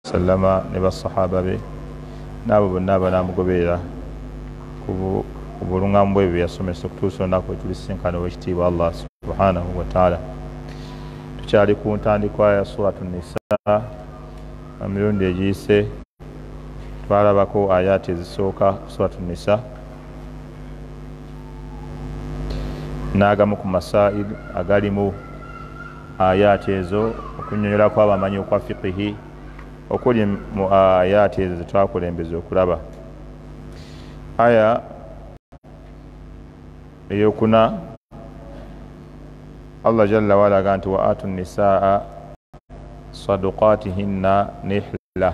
sallama ne basahaba be n'abo bonna banaamugoberera ku bulungamu bwe bye yasomesa okutuusa olunaku tulisinkana ow'ekitiibwa Allah subhanahu wa ta'ala. Tukyali ku ntandikwa ya suratu Nisa. Emirundi egiyise twalabako ayati ezisooka ku suratu Nisa n'agamu ku masail agalimu ayati ezo okunnyonnyolako abamanyi okwa fiqihi okuli mu ayati ezo zetwakulembeza okulaba. Aya eyokuna Allah jalla wa ala aga nti wa atu nisaa sadaqatihinna nihla,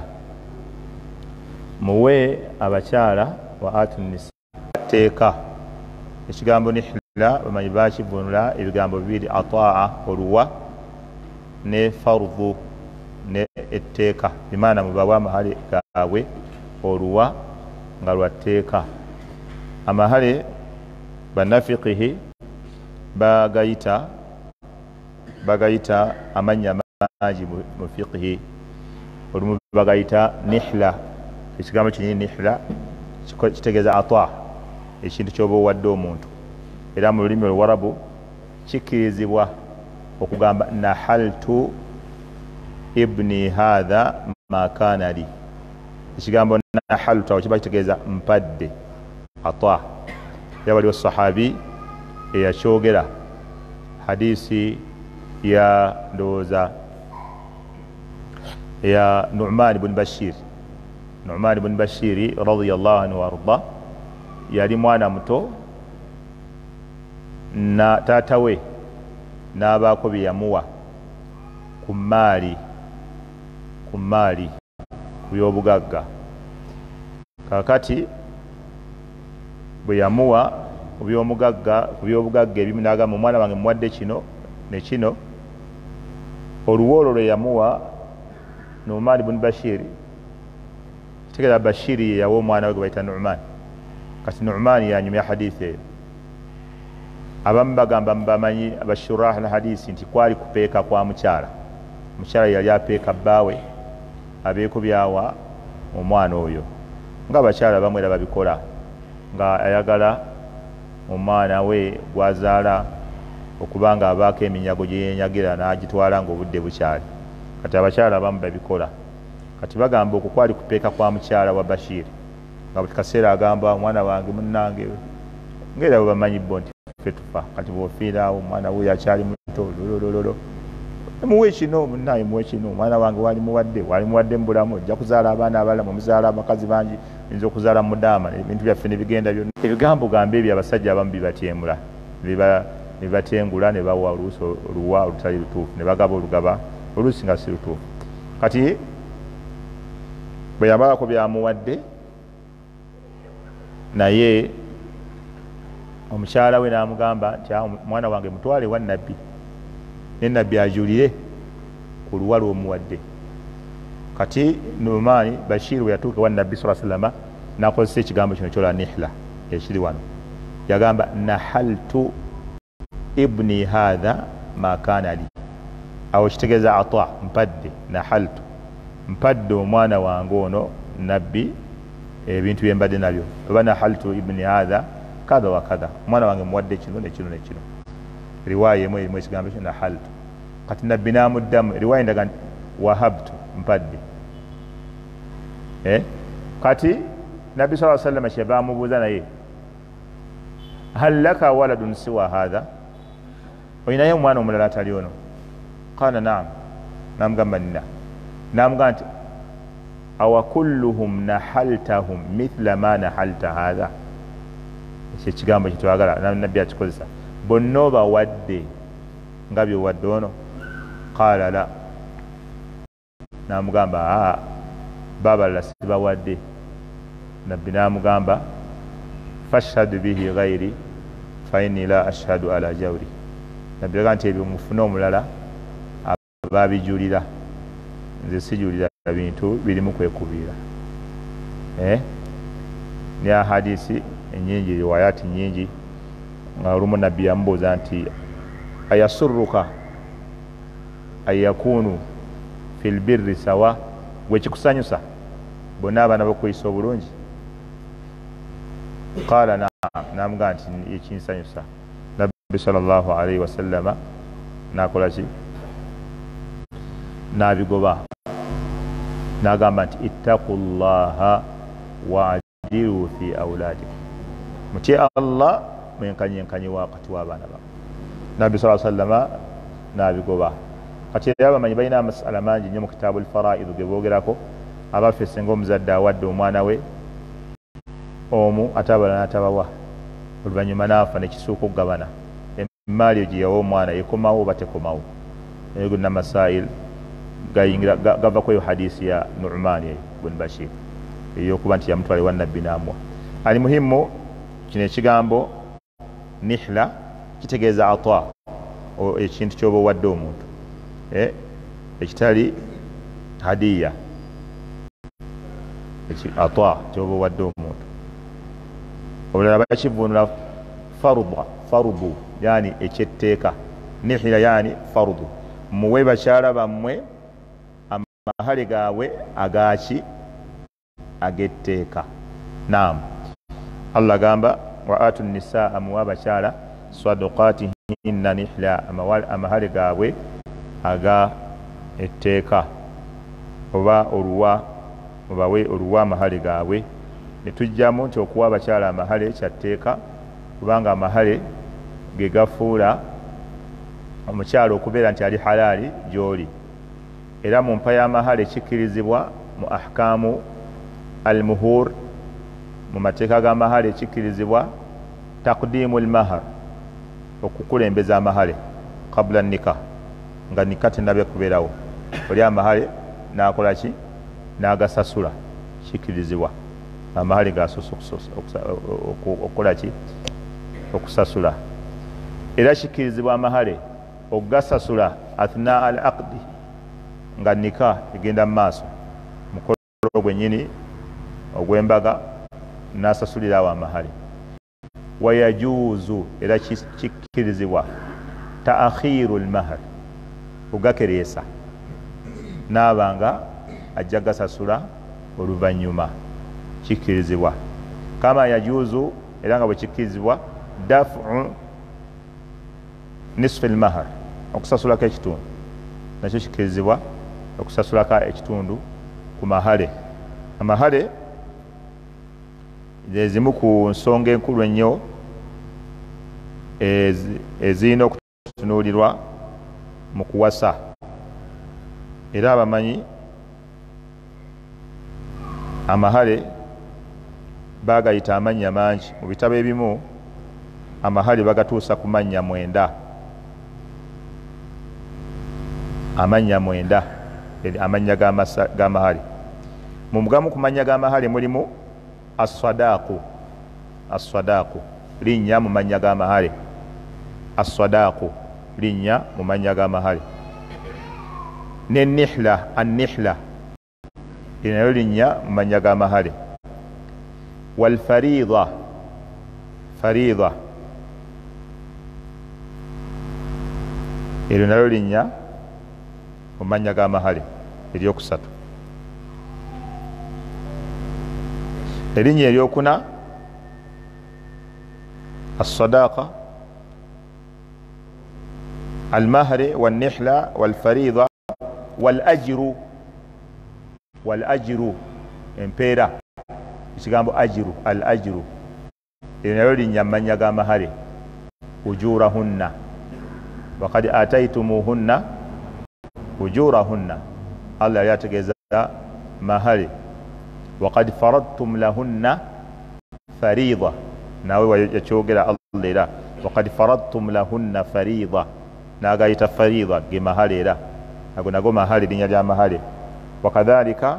muwe abakyala wa atu nisaa teeka. Ekigambo nihla bamanyi bakivunula ebigambo bibiri, ataa oluwa ne fardhu ne etteeka, bimaana mubawa amahale gaabwe oluwa nga lwatteeka. Amahale bannafiqihi bagayita amannya mangi mu fiqihi. Olumu bagayita nihla. Ekigambo kinyini nihla kitegeeza ataa, ekintu kyoba owadde omuntu, era mu lulimi Oluwarabu kikkirizibwa okugamba nahaltu ibni hadha ma kana li. Ekigambo nahaltu awo kiba kitegeeza mpadde, ataa. Era waliwo sahabi eyakyogera hadisi ya ndowooza ya Nu'man ibn Bashir. Nu'man ibn Bashiri radiyallahu anhu warda, yali mwana muto na taata we n'abaako bye yamuwa ku maali ku by'obugagga. Kakati bwe yamuwa ku by'obugagga ebimu n'agamba omwana wange muwadde kino ne kino. Oluwa olwo lwe yamuwa Nu'man ibn Bashir, kitegeeza Bashiri ye yawa omwana we gwe bayita Nu'man. Kati Nu'man yanyumya hadithi eyo. Abamu bagamba bamanyi abashurah al hadisi nti kwali kupeeka kwa mukyala. Mukyala yali apeeka bbaawe abeeko byawa omwana oyo, nga abakyala bamwe era babikola, nga ayagala omwana we gwazaala okuba nga abaako eminyago gye yenyagira n'agitwala ng'obudde bukyali. Kati abakyala abamu babikola. Kati bagamba okwo kwali kupeeka kwa mukyala wa Bashir, nga buli kaseera agamba omwana wange munnange, ng'era bwe bamanyi bo nti ffe tufa. Kati bw'ofiiraawo omwana we akyali muto lolololo, muwe kino munnange, muwe kino, omwana wange wali muwadde mu bulamu, ojja kuzaala abaana abalamu, muzaala abakazi bangi, oyinza okuzaala mudaama, ebintu byaffe ne bigenda byonna. Ebigambo gambe ebyo abasajja abamu bibatyemula, ne batengula ne bawa oluwa olutali lutuufu, ne bagaba olugaba oluusi nga si lutuufu. Kati bwe yamalako byamuwadde, naye omukyala we n'amugamba nti omwana wange mutwale wa nabbi, ne nabbi ajulire ku luwa lw'omuwadde. Kati Nu'man Bashir we yatuuka wa nabbi sallallahu alaihi wasallam n'akozesa ekigambo kino kyola nihla ekiri wano. Yagamba nahaltu ibni hadha ma kana li, awo kitegeeza ataa, mpadde. Nahaltu, mpadde omwana wange ono nabbi ebintu bye mbadde nabyo. Oba nahaltu ibni hadha kadha wa kadha, omwana wange muwadde kino ne kino ne kino. Riwaaya emu erimu ekigambo kyo nahaltu. Kati nabbi n'amuddamu, riwaaya endaga wahabtu, mpadde. Kati nabbi sallallahu alaihi wasallam kye baamubuuza naye, hal laka waladun siwa hadha, oyinayo omwana omulala atali ono? Qala naam, namugamba nina. Namugamba nti awa kulluhum nahaltahum mithla ma nahalta hadha, ekyo ekigambo kitwagala nabbi akikozesa, bonna obawadde nga byowadde ono? Qala la, namugamba babalala sibawadde. Nabbi namugamba fashhadu bihi ghairi fa inni la ashhadu ala jawri. Nabbi agamba nti ebyo mufune omulala babijulira, nze sijulira bintu birimu kwekubiira. Ni ahadisi enyingi, riwayati nyingi, nga olumu nabbi yamubuuza nti ayasurruka ayakunu fil birri sawa, gwe kikusanyusa bonna abaana bakuyisa obulungi? Qala naam, namugamba nti ekinsanyusa. Nabbi sallallahu alaihi wasallama nakola ki? Nabigoba, nagamba nti ittaqullaha wa adilu fi auladikum, mutye Allah mwenkanyenkanye wakati w'abaana bamwe. Nabbi sallallahu alaihi wasallama nabigoba. Kati era bamanyi balina amasala mangi nnyo mu kitaabu al-fara'id ge boogerako, abaffe singa omuzadde awadde omwana we omu ate abalala n'atabawa, oluvannyuma n'afa nekisuuka okugabana emaali gye yawa omwana ekomawo oba tekomawo. Eyo gonna masail gava kweyo hadisi ya Nu'man ibn Bashir eyokuba nti yamutwala ewa nabbi n'amuwa. Ali muhimu kino ekigambo nihla kitegeeza ata, ekintu kyoba owadde omuntu ekitali hadiya, ata kyoba owadde omuntu. Obulala bakivunula farudu, yani ekyetteeka. Nihila yani farudu, muwe bakyala bammwe amahale gaabwe agaki agetteeka. Naam, Allah gamba wa atu nisaa, muwe abakyala sadaqatihinna nihla, amahale gaabwe aga etteeka oba oluwa, mubawe oluwa amahale gaabwe. Netujjamu nti okuwa abakyala amahale kyatteeka, kubanga amahale ge gafuula omukyala okubeera nti ali halaali gy'oli. Era mu mpa y'amahale kikkirizibwa mu ahkaamu al-muhur, mu mateeka g'amahale kikkirizibwa taqdimu al-mahar, okukulembeza amahale qabla nikah, nga nikah tennabya kubeerawo. Oli amahale n'akola ki? N'agasasula, kikkirizibwa amahale gasoose okukola ki? Okusasula. Era kikkirizibwa amahale okugasasula athna al-aqdi, nga nikah egenda mu maaso, mukolo gwennyini ogw'embaga n'asasulirawo amahale. Wayajuuzu, era kikkirizibwa taakhiru al-mahar, ogakereesa n'abanga ajja gasasula oluvannyuma, kikkirizibwa. Kama yajuuzu, era nga bwe kikkirizibwa daf'u nisfi al-mahar, okusasulako ekitundu, nakyo kikkirizibwa okusasulako ekitundu ku mahale. Amahale ezimu ku nsonga enkulu ennyo ezirina okutunuulirwa mu kuwasa, era abamanyi amahale bagayita amannya mangi. Mu bitabo ebimu amahale bagatuusa ku mannya 9, amannya 9, amannya g'amahale. Mu mugamu ku mannya g'amahale mulimu as-sadaqu, as-sadaqu linnya mu mannya g'amahale, as-sadaqu linnya mu mannya g'amahale. Ne nihla, an-nihla nayo linnya mu mannya g'amahale. Wal fariida, fariida eryo nalyo linnya mu mannya g'amahale eryokusatu. Erinnya eryokuna as-sadaqa, al-mahri wan-nihla wal-fariida wal-ajru, wal-ajru empeera, ekigambo ajru, al-ajru eryo nalyo linnya mu mannya g'amahale. Ujurahunna waqad ataytumuhunna ujurahunna, Allah yali ategeeza mahale. Waqad faradtum lahunna fariida, nawe yakyogera Allah era waqad faradtum lahunna fariida, n'agayita fariida ge mahale, era ago nago mahale, linnya lya mahale. Wakadhalika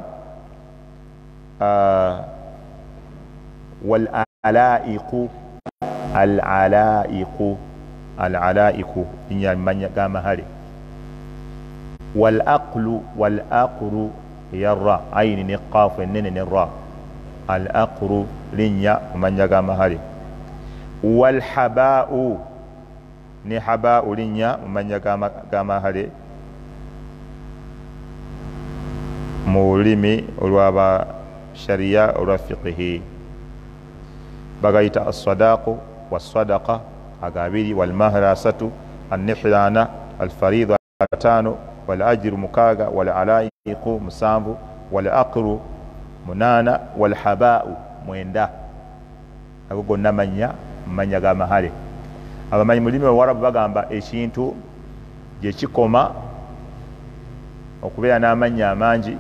wal alaiqu, al alaiqu, al alaiqu linnya mannya ga mahale. Wal aqlu, wal aqru yarra, ayni ne qaafu ennene ne ra, al aqru linnya mannya ga mahale. Wal haba'u, ne haba'u linnya mannya ga mahale mu lulimi olw'aba sharia olwa fiqhi bagayita as-sadaqu was-sadaqa agabiri wal-mahrasatu an-nihlana al-faridha 5 wal-ajru 6 wal-alaiqu 7 wal-aqru 8 wal-haba'u 9 ago gonna manya ga mahale abamanyi mu lulimi olw'Arabu bagamba ekintu gye kikoma okubeera n'amanya amangi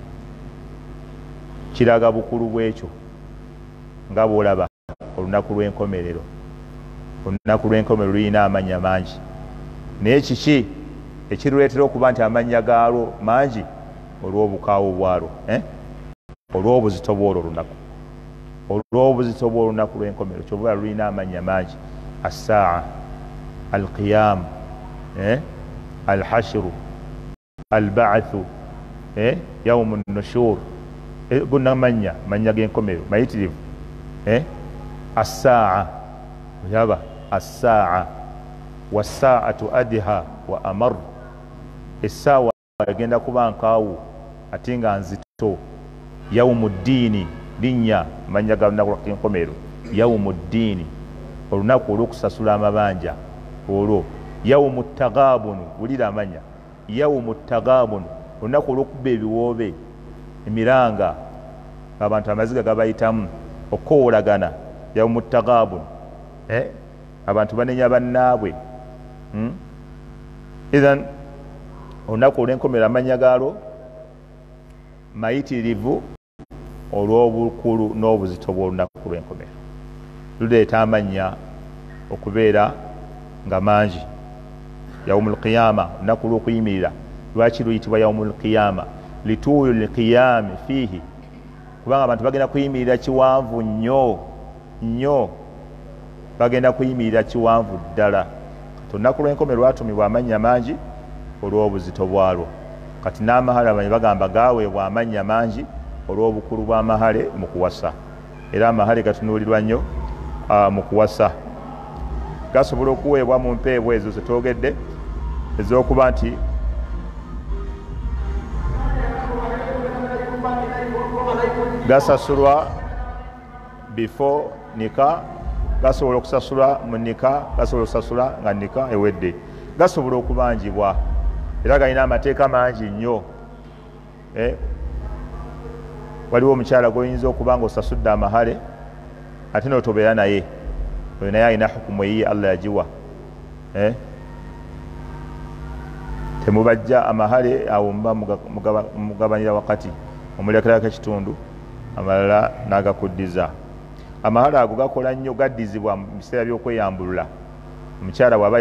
kiraga bukulu bwekyo nga bw'olaba olunaku lw'enkomerero. Olunaku lw'enkomerero lulina amanya mangi, naye kiki ekiruleetera okuba nti amanya gaalwo mangi? Olw'obukaawo bwalwo, olw'obuzito bw'olwo olunaku, olw'obuzito bw'olunaku lw'enkomerero kyova lulina amanya mangi. As-saa, al-qiyam, al-hashru, al-ba'thu, yawmu an-nushur, gonna manya g'enkomerero mayitirivu. As-saa, yaba as-saa was-saa'atu adha wa amar, essaawa egenda kuba nkaawu ate nga nzito. Yawmu ddiini, linnya manya ga lunaku lw'enkomerero. Yawmu ddiini, olunaku olw'okusasula amabanja olwo. Yawmu tagaabunu, wulira amanya. Yawmu tagaabunu, olunaku olw'okuba ebiwoobe emiranga abantu amaziga gabayitamu okowolagana. Yawmu tagaabunu, abantu banenya bannaabwe. Idhan olunaku olw'enkomerero amanya gaalwo mayitirivu olw'obukulu n'obuzito bw'olunaku lw'enkomerero. Luleeta amanya okubeera nga mangi. Yawmul qiyama, olunaku lw'okuyimirira. Lwaki luyitibwa yawmul qiyama? Lituuli lqiyami fiihi, kubanga abantu bagenda kuyimirira kiwanvu nnyo, bagenda kuyimirira kiwanvu ddala. Kati olunaku lw'enkomerero lwatumibwa amanya mangi olw'obuzito bwalwo. Kati n'amahale abamanyi bagamba gaaweebwa amanya mangi olw'obukulu bw'amahale mu kuwasa, era amahale gatunuulirwa nnyo mu kuwasa. Gasobola okuweebwa mu mpeebwa ezo zetwogedde ez'okuba nti gasasulwa before nika, gasobola okusasulwa mu nika, gasobola okusasula nga nika ewedde. Gasobola okubanjibwa era galina amateeka mangi nnyo. Waliwo omukyala gw'oyinza okuba nga osasudde amahale ate n'otobeera naye, oyo naye alina hukumu eyiye Allah yagiwa. Temubajja amahale awo muba mugabanira wakati, omulekerako ekitundu amalala n'agakuddiza. Amahale ago gakola nnyo, gaddizibwa mu biseera by'okweyambulula. Omukyala bw'aba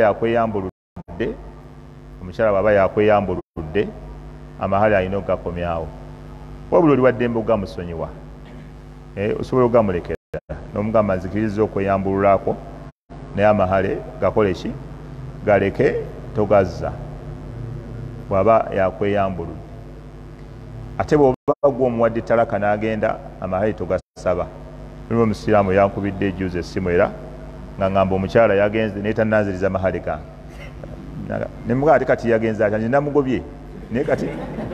yakweyambuludde, amahale alina okugakomyawo. Wabula oli waddembe okugamusonyiwa, osobola okugamulekera n'omugamba nzikiriza okweyambululako, naye amahale gakole ki? Galeke, togazza bw'aba yakweyambuludde. Ate bw'oba gw'omuwadde talaka n'agenda, amahale togasaba. Mulimu omusiraamu yankubidde ejuuzi essimu era nga ngamba omukyala yagenze naye tannanziriza mahale gange. Ne mugaa ate kati yagenze atya, namugobye naye kati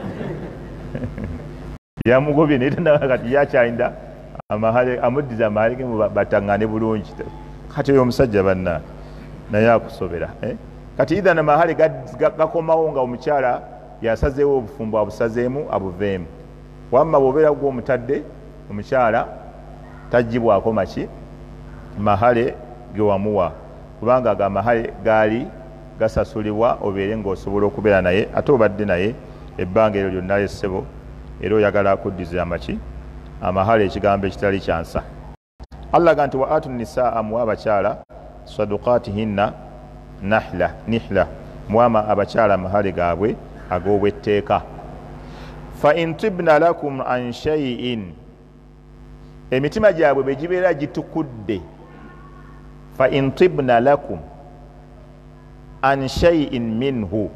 yamugobye naye kati yakyalinda amahale, amuddiza amahale ge bataŋŋane bulungi. Kati oyo omusajja banna naye akusobera. Kati idhan amahale gakomawo nga omukyala yasazeewo obufumbo abusazeemu abuveemu. Wamma bw'obeera gw'omutadde omukyala tagibwako maki? Mahale ge wamuwa, kubanga aga mahale gaali gasasulibwa obeere ng'osobola okubeera naye ate obadde naye ebbanga eryo lyonna ly'essebo, era oyagala akuddiza amaki? Amahale, ekigambo ekitali kyansa. Allah ga nti wa atu nisaa, muwa abakyala saduqatihinna nihla, muwama abakyala amahale gaabwe ag'obwetteeka. Fa in tibna lakum an shay'in, emitima gyabwe bwe gibeera gitukudde. Fa in tibna lakum an shay'in minhu,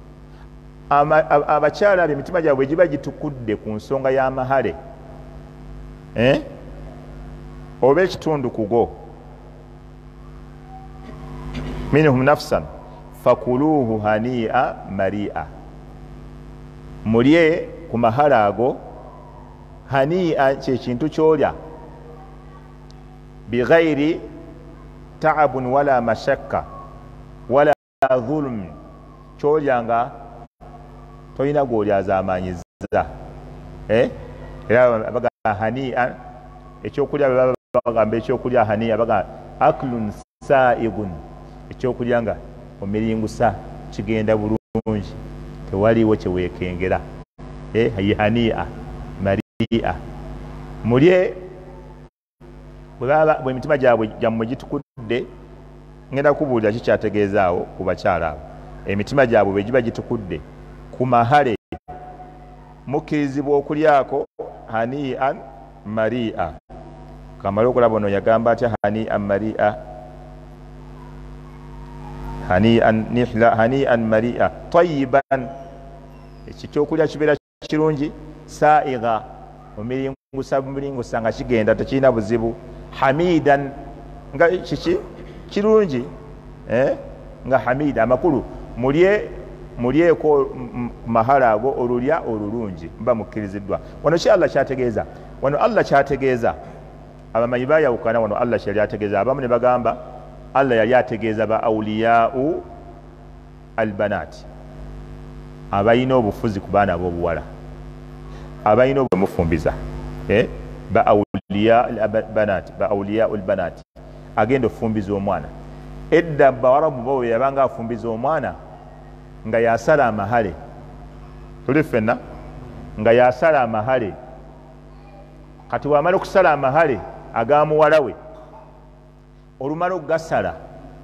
abakyala emitima gyabwe giba gitukudde ku nsonga y'amahale, oba ekitundu kugo, minhum nafsan fakuluhu hani'a mari'a, mulye ku mahale ago hani'an kyekintu kyolya bighairi taabun wala mashakka wala dhulm, kyolya nga tolina gw'olyazamanyiza. Era baga hani'an ekyokulya bagamba ekyokulya hani'a baga aklun sa'igun, ekyokulya nga omiringusa kigenda bulungi tewaliwo kyeweekengera. Hani'a mari'a mulye bwe emitima gyammwe gitukudde. Ngenda kubuulira kikyategeezaawo ku bakyala abo. Emitima gyabwe bwe giba gitukudde ku mahale mukkirizibwa okulyako hani'an mari'a. Kamala okulaba ono yagamba atya hani'an mari'a, hani'an nihla hani'an mari'a tayyiban, ekikyokulya kibeera kirungi. Sa'iga omiringusa nga kigenda tekirina buzibu. Hamidan nga kiki kirungi nga hamida amakulu mulyeko mahale ago olulya olulungi mba mukkiriziddwa. Wano ki Allah kyategeeza? Wano Allah kyategeeza abamanyi bayawukana. Wano Allah kyali ategeeza, abamu ne bagamba Allah yali ategeeza ba awliyau albanati, abalina obufuzi ku baana ab'obuwala, abalina obumufumbiza. Ba awliya albanati, ba awliya albanati, agenda ofumbiza omwana. Edda bawarabu bo yabanga afumbiza omwana nga yasala amahale, tuli ffenna nga yasala amahale. Kati wamala okusala amahale agamuwala we, olumala okugasala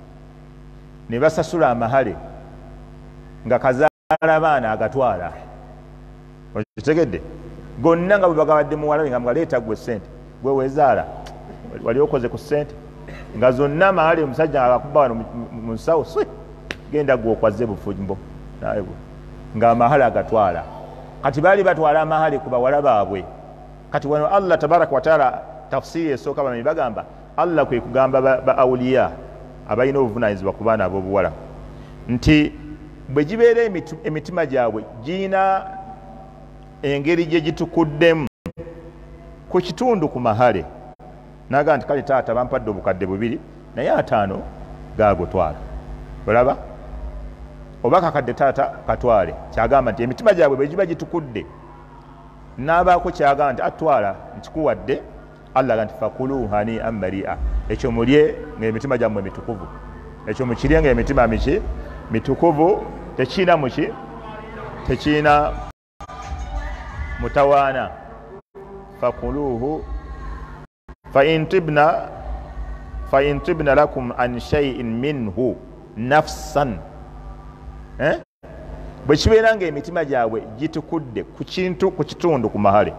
ne basasula amahale nga kazaala baana agatwala. Okitegedde? Gonna nga bwe bagabadde muwala we nga mugaleeta gwe ssente, gwe wezaala wali okoze ku ssente nga zonna mahale omusajja agakuba wano mu nsawo genda gwe okwaze bufumbo nga amahale agatwala. Kati baali batwala amahale ku bawala baabwe. Kati wano Allah tabaraka wa taala tafsiri esooka bamanyi bagamba Allah kwe kugamba ba awliya abalina obuvunanyizibwa ku baana ab'obuwala nti bwe gibeera emitima gyabwe girina engeri gye gitukuddemu ku kitundu ku mahale, naga nti kale taata bampadde obukadde 2 naye 5 gaagotwala. Olaba? Oba kakadde taata katwale. Kyagamba nti emitima gyabwe bwe giba gitukudde n'abaako kyagamba nti atwala nkikuwadde. Allah nti fakulu hani'an mari'a, ekyo mulye ng'emitima gyammwe mitukuvu, ekyo mukirye ng'emitima mitukuvu, tekiina muki, tekiina mutawaana. Fakuluhu fa in tibna lakum an shay'in minhu nafsan. Bwe kibeera ng'emitima gyabwe gitukudde ku kitundu ku mahale,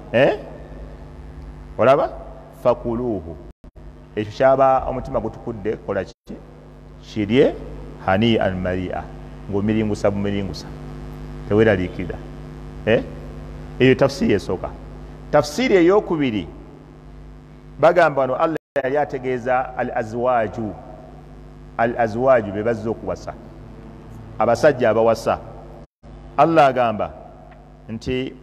olaba? Fakuluhu, ekyo kyaba omutima gutukudde, kola kiki? Kirye hani'an mari'a, ng'omiringusa bumiringusa teweeraliikirira. Eyo tafsiri esooka. Tafsiri ey'okubiri bagamba wano Allah yali ategeeza al azwaju be bazze okuwasa, abasajja abawasa. Allah agamba nti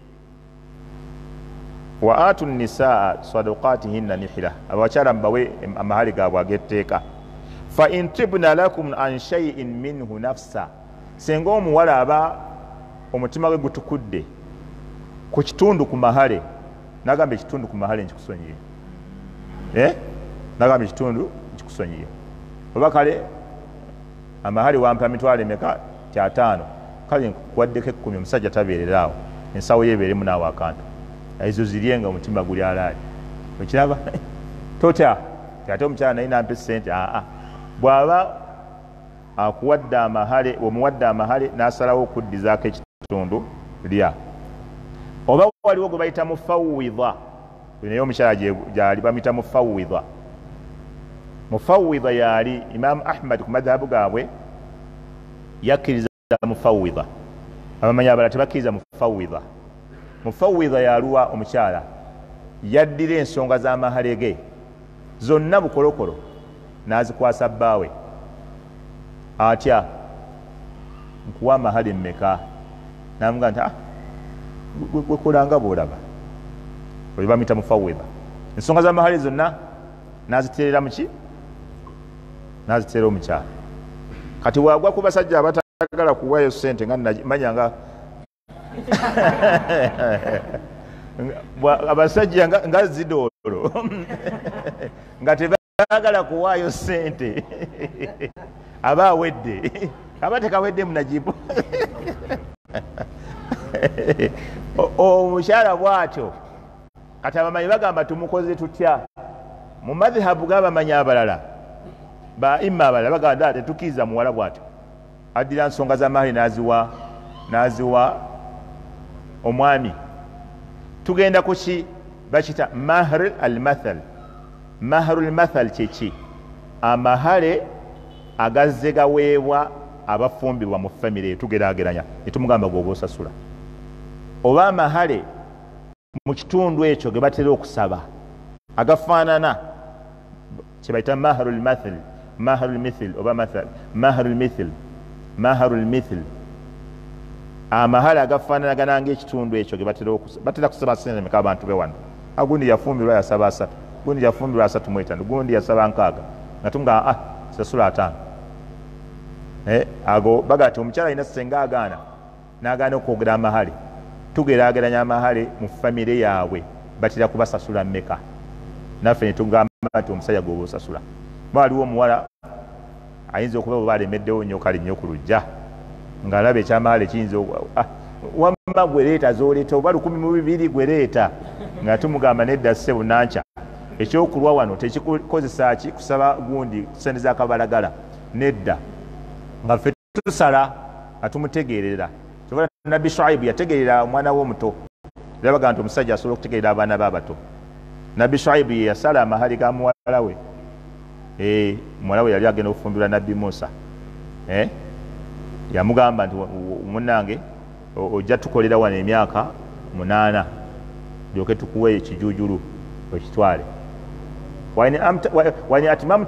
wa atu nisaa sadaqatihinna nihila, abakyala mbawe amahali gaabwe ag'etteeka. Fa in tibna lakum an shay'in minhu nafsa, senga omuwala aba omutima gwe gutukudde ku kitundu ku mahale, nagamba ekitundu ku mahale nkikusonyiye, nagamba ekitundu nkikusonyiye. Oba kale amahale wampa mitwalo emeka? 5, kale nkuwaddeko 10, omusajja tabeereraawo, ensawo ye ebeeremu naawe akantu, ezo zirye nga omutima guli alaali. Okiraba? Totya ate omukyala naye nampa essente. Bw'aba akuwadde amahale, omuwadde amahale n'asalawo okuddizaako ekitundu lya. Oba waliwo gwe bayita mufawwidha, naye omukyala gyali bamuyita mufawwidha. Mufawwidha yali Imam Ahmad ku madhabu gaabwe yakkiriza mufawwidha, abamanyi abalala tebakkiriza mufawwidha. Mufawwidha yaluwa omukyala yaddira ensonga z'amahale ge zonna bukolokolo n'azikwasa bbaawe, atya nkuwa amahale mmeka? Namuga nti gwekulanga bwolaba oyo bamuyita mufawwidha. Ensonga z'amahale zonna n'aziterera muki? N'aziterera omukyala. Kati wagwa ku basajja abatagala kuwaayo ssente nga manya nga abasajja nga zidoolo nga tebagala kuwaayo ssente aba awedde aba tekawedde munajibu omukyala bw'atyo. Kati abamanyi bagamba tumukoze tutya mu madhhabu g'abamanyi abalala baima abalala bagamba tetukiriza muwala bw'atyo addira nsonga z'amahali n'aziwa omwami. Tugenda ku ki bakita mahr al-mathal. Mahr al-mathal kyeki? Amahale agazze gaweebwa abafumbirwa mu famire eyo tugeraageranya ne tumugamba gw'oba osasula, oba amahale mu kitundu ekyo ge batera okusaba agafaanana kye bayita mahr al-mathal, mahr al-mithil oba mathal, mahr al-mithil, mahr al-mithil. Amahale agafaananagana ng'ekitundu ekyo ge batera kusaba sente meka abantu be wano. Agundi yafumbirwa yasaba 3, gundi yafumbirwa 35, gundi yasaba 6 nga tumugamba sasula 5. Ago bagati omukyala alina senga agaana n'agaana okwogera amahale. Tugeraageranya amahale mu famire yaabwe batera kubasasula mmeka. Naffe ne tugamba nti omusajja gw'oba osasula. Baaliwo omuwala ayinza okuba oba alemeddewo nnyo kali nnyo ku lujja ng'alaba ekyamahale kiyinza wamma gwe leeta z'oleeta oba 1,200 gwe leeta nga tumugamba nedda ssebo nanca ekyokulwa wano tekikozesa ki kusaba gundi sente z'akabalagala nedda nga ffe tusala nga tumutegeerera. Nabbi Shuaibu yategeerera omwana we omuto era bagamba nti omusajja asobola okutegeerera abaana be abato. Nabbi Shuaibu ye yasala amahali ga muwala we. Muwala we yali agenda okufumbirwa Nabbi Musa. Yamugamba nti munnange ojja tukolera wano emyaka 8 lyoke tukuwe ekijujulu okitwale. Wain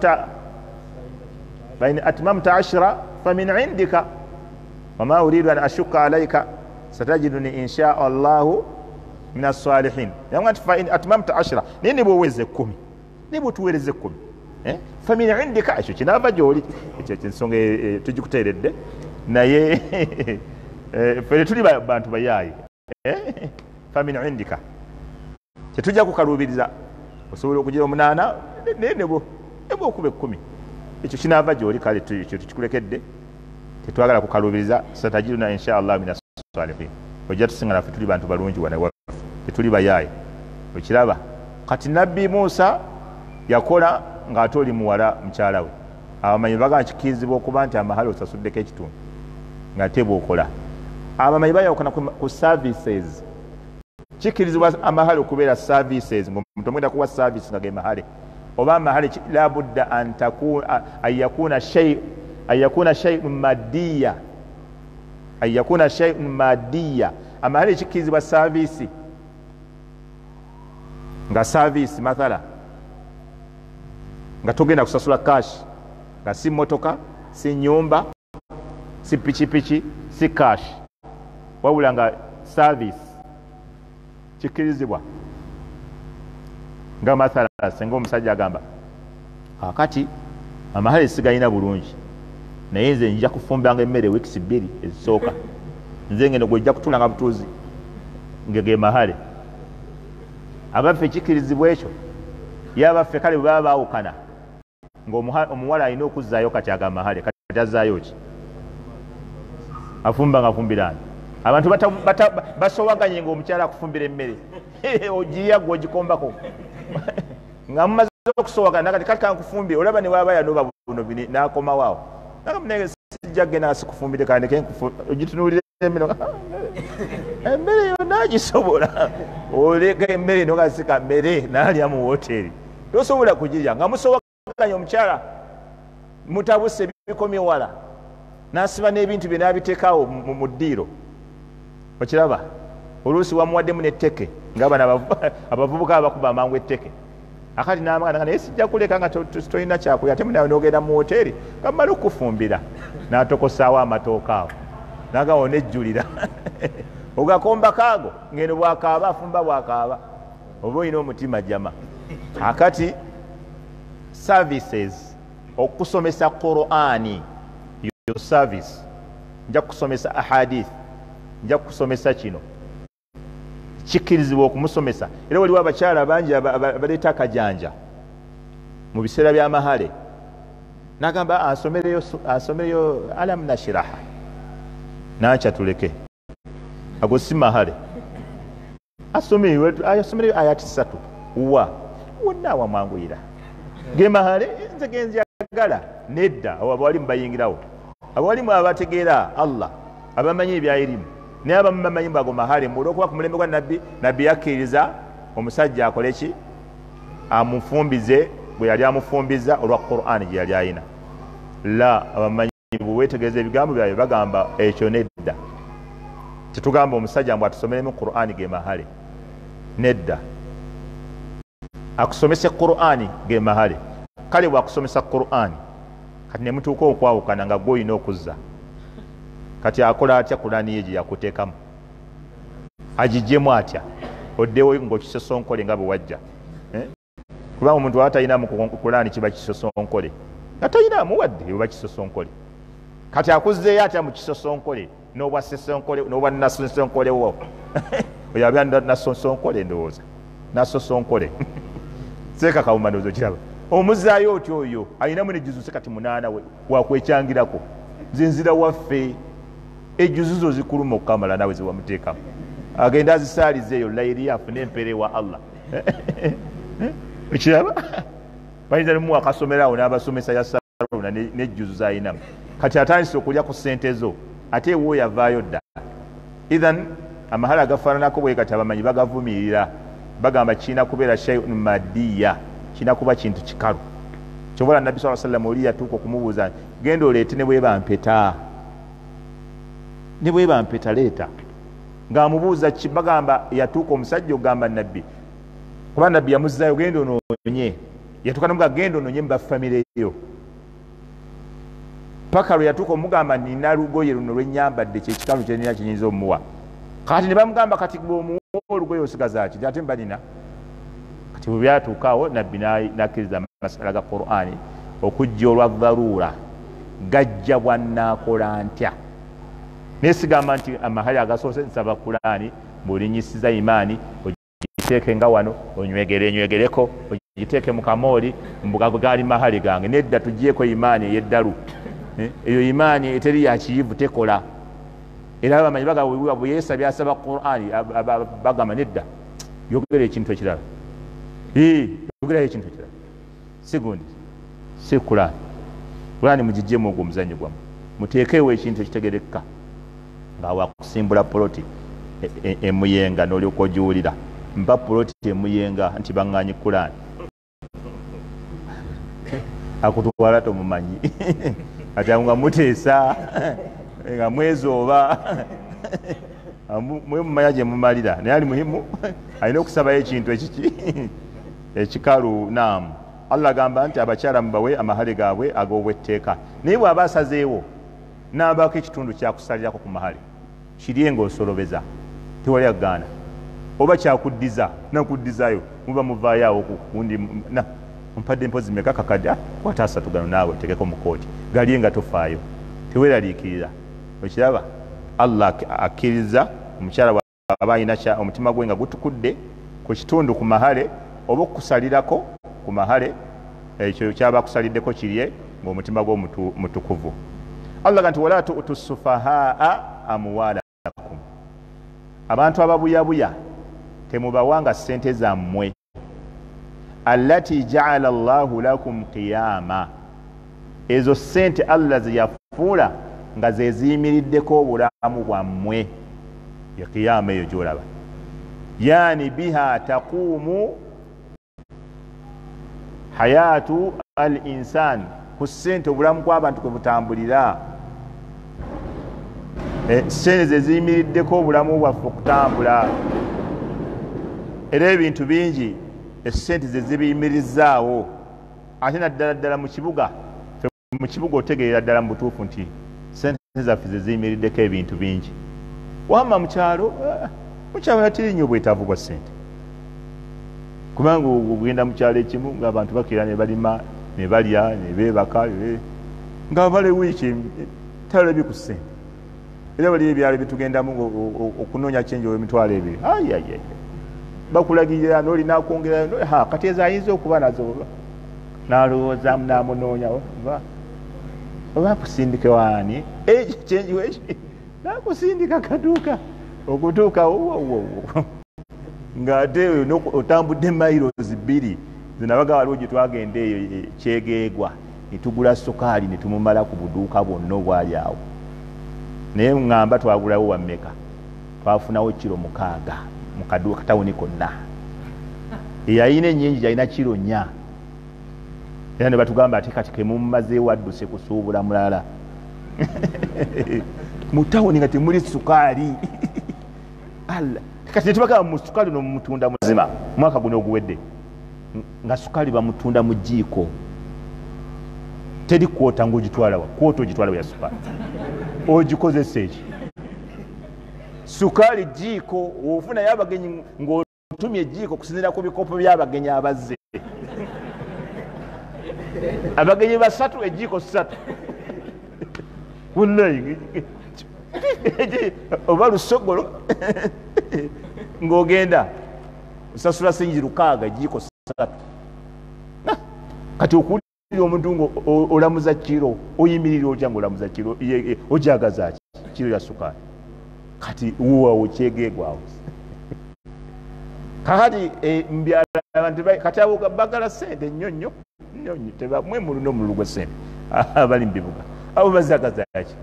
atmamta 10 famin indika wama uridu an ashuka alaika satajiduni insha Allahu min as-salihin. Yamugamba nti fain atmamta 10 nini bwoweze 10 nibo tuwereze 10 famin indika ekyo kinava gyoli ekyo kinsonga tugikuteeredde naye fere tuli bantu bayaayi famin indika kyetujja kukaluubiriza osobola okugira 8 nebo okube 10 ekyo kinava gyoli kale ekyo tukikulekedde tetwagala kukaluubiriza satajiduna insha Allah min as-salihin. Ojja tusinga naffe tuli bantu balungi wano tetuli bayaayi okiraba. Kati Nabbi Musa yakola ng'ate oli muwala mukyala we. Abamanyi bagamba kikirizibwa okuba nti amahale osasuddeko ekitundu ng'ate bw'okola. Abamanyi bayawukana ku services. Kikirizibwa amahale okubeera services ng'omuntu omwenda kuwa service nga ge mahale oba amahale labudda an yakuna shay'un maddiya, an yakuna shay'un maddiya. Amahale kikirizibwa service nga service mathala nga togenda kusasula cash nga si motoka si nyumba si pikipiki si cash wabula nga service kikirizibwa nga mathala senga omusajja agamba akati amahale sigayina bulungi naye nze nja kufumbanga emmere weeks 2 ezisooka nze ngeno gwejja kutulanga butuuzi ngege mahale. Abaffe kikirizibwa ekyo yabaffe kale bwe baba baawukana ng'omuwala alina okuzzaayo kati agamahale kati azzaayo ki afumba nga afumbirani. Abantu basowaganye ng'omukyala akufumbira emmere ogiya gwe ogikombako nga mumaze okusowagana nakati kati kankufumbire olaba ne waba yanoba buno bini n'akomawaawo naye sijja genda nga sikufumbire kandeke ogitunuulira emmere emmere yonna agisobola oleka emmere eno nga sika mmere naalya mu woteeri tosobola kugirya nga musowaganye omukyala mutabuse bikomye wala n'asiba n'ebintu bye n'abiteekawo mu ddiiro okiraba. Oluusi wamuwaddemu n'etteke ng'abana abavubuka abakuba amangu etteke akati n'amagana naye sijja kuleka nga tolina kyakulya ate munawe n'ogenda mu woteeri nga mmala okufumbira n'atokosaawo amatooka awo n'agawo nejjulira ogakomba kaago ngeno bwakaaba afumba bwakaaba oba olina omutima jama. Akati services okusomesa Qur'ani yo service, nja kusomesa ahadith, nja kusomesa kino kikirizibwa okumusomesa. Era waliwo abakyala bangi abaleeta akajanja mu biseera by'amahale nagamba asomereyo alam nashiraha nankya tuleke ago si mahale asomereyo ayati 3 wa wonna wamwanguyira ge mahale nze genziyagala nedda abo abawalimu bayingirawo, abawalimu abategeera Allah abamanyi ebyayirimu naye abamu bamanyi mbago mahale olwokuba ku mulembe gwa nabbi yakkiriza omusajja akole ki amufumbize bwe yali amufumbiza olwa Qur'ani gye yali ayina. La abamanyi bwewetegereza ebigambo byabwe bagamba ekyo nedda. Tetugamba omusajja mbw atusomeremu Qur'ani ge mahale nedda, akusomese Qur'ani ge mahale. Kale bwakusomesa Qur'ani kati nemutuuka okwawukana nga gwe olina okuzza kati akola atya Qur'ani ye gye yakuteekamu agijjemu atya oddewo ng'okisosonkole nga bwe wajja kubanga omuntu atalinamu Qur'ani kiba kisosonkole atalinamu wadde oba kisosonkole kati akuzzeeyo atya mu kisosonkole n'obwa nasosonkolewo oyo abya nasosonkole ndowooza nasosonkole seeka kawuma ndowooza kiraba omuzzaayo otyo oyo alinamu nejuzu kati 8 wakwekyangirako zinzira waffe ejuzuzo zikuluma okukamala nawe zewamuteekamu agenda azisaaliza eyo layiri afune empere wa Allah ekiraba bayinza nemuwa akasomerawo n'abasomesa yasalona nejjuzu zayinamu kati atandise okulya ku ssente zo ate ewo yavaayo dda. Ithan amahala agafaananako bwe kati abamanyi bagavumirira bagamba kirina kubeera shay'un madiya, kirina kuba kintu kikalu. Kyobola Nabbi sallallahu alayhi wa sallam oli yatuuka okumubuuza genda oleete ne bweba mpeta leeta ng'amubuuza bagamba yatuuka omusajja ogamba Nabbi kuba Nabbi yamuzzaayo genda onoonye, yatuuka nemuga genda onoonye mu bafamire yo paka lwe yatuuka omugamba nina lugoye luno lwenyambadde kyekikalu kyenina kinyinza omuwa. Kati ne bamugamba kati bw'omuwa olugoye osigaza ki ate mbalina kati bwe byatuukaawo Nabbi nakkiriza amasala ga Qur'ani okujja olwa dharuura gajja bwannaakola ntya. Naye sigamba nti amahali agasoose nsaba Qur'ani bw'olinyisiza imaani ogiteeke nga wano onywegereko ogiteeke mu kamooli mbugago gaali mahali gange. Nedda tugyeko imaani ey'eddalu eyo imaani eteri ya kiyivu tekola. Era abamanyi bagamba bwe Yesu byasaba Qur'ani bagamba nedda yogera ekintu ekirala yogerayo ekintu ekirala si gundi si Qur'ani mugijjemu ogwo omuzannyo gwamu muteekeewo ekintu ekitegerekeka nga wakusimbula poloti emuyenga n'olyoka ogiwulira mpa poloti emuyenga nti baŋŋanyi Qur'ani akutwala tomumanyi ati nga muteesa nga mwezooba mwe mumanya gye mumalira naye ali muhimu alina okusabayo ekintu ekiki ekikalu. Naamu Allah agamba nti abakyala mubawe amahale gaabwe ag'obwetteeka, naye bw'aba asazeewo n'abaako ekitundu kyakusalirako ku mahale kirye ng'osolobeza tewali agaana oba kyakuddiza nakuddizaayo muba muvaayo kundi mpadde mpozi meka kakadde kwata 3 gano naawe tekeko mu kooti galye nga tofaayo teweeraliikirira. Okiraba Allah akkiriza omukyala aba alina omutima gwe nga gutukudde ku kitundu ku mahale oba okusalirako ku mahale ekyo kyaba kusaliddeko kirye ng'omutima gwe mutukuvu. Allah nti wala tu'tu sufahaa amwalakum, abantu ababuyabuya temubawanga ssente zammwe allati ja'ala Allahu lakum qiyama, ezo ssente Allah ze yafuula nga ze ziyimiriddeko obulamu bwammwe ya qiyama eyo gyolaba yani biha taqumu hayatu al insan, ku ssente obulamu kw'abantu kwe butambulira. Ssente ze ziyimiriddeko obulamu bwaffe okutambula era ebintu bingi essente ze zibiyimirizaawo. Ate naddala ddala mu kibuga otegeera ddala mu butuufu nti ssente zaffe ze ziyimiriddeko ebintu bingi. wama mukyalo yatiri nnyo bwetaavu bwa ssente kubanga ogenda mukyalo ekimu ngaabantu bakira ne balima ne balya ne beebaka nga bale wiiki talabye ku ssente era bali ebyalo bitugendamu okunoonya kyenje w'emitwalo ebiri bakulagirira n'olina akwongerayo kati ezo ayinza okuba nazo n'alowooza n'amunoonya oba kusindike waani kyenji weki nakusindika kaduuka okutuuka ng'ate otambudde mayirozi 2 zinabaga waliwo gye twagenda eyo kyegeegwa netugula sukaali ne tumumala ku buduuka bwonna obwali awo naye ŋŋamba twagulawo wammeka twafunawo kiro 6 mu kaduuka tawuni konna eyalina ennyingi yalina kiro 4 era ne batugamba ati kati kemumazeewo adduse kusuubula mulala mu tawuni nga temuli sukaali kati netubagamba mu sukaali nomumutunda muzima mwaka guno oguwedde nga sukaali bamutunda mu jiiko teri kwota ngaogitwalawa kwota ogitwalawo ya sukaali ogikozesa eki sukaali jiiko ofunayo abagenyi ng'otumye ejiiko kusinzira ku bikopo by'abagenyi abazze abagenyi 3 ejiiko 3 wallahi oba lusogolo ng'ogenda osasula senji 6 ejiiko 3 kati okuwulira omuntu ng'olamuza kiro oyimirira otya ng'olamuza kiro ojagaza kiro ya sukaali kati uwawo kyegeegwawo kakati mbyala abantu kati abo bagala ssente nnyo tebamwe mu luno omululu gwa ssente abali mu bibuga abo bazagaza ki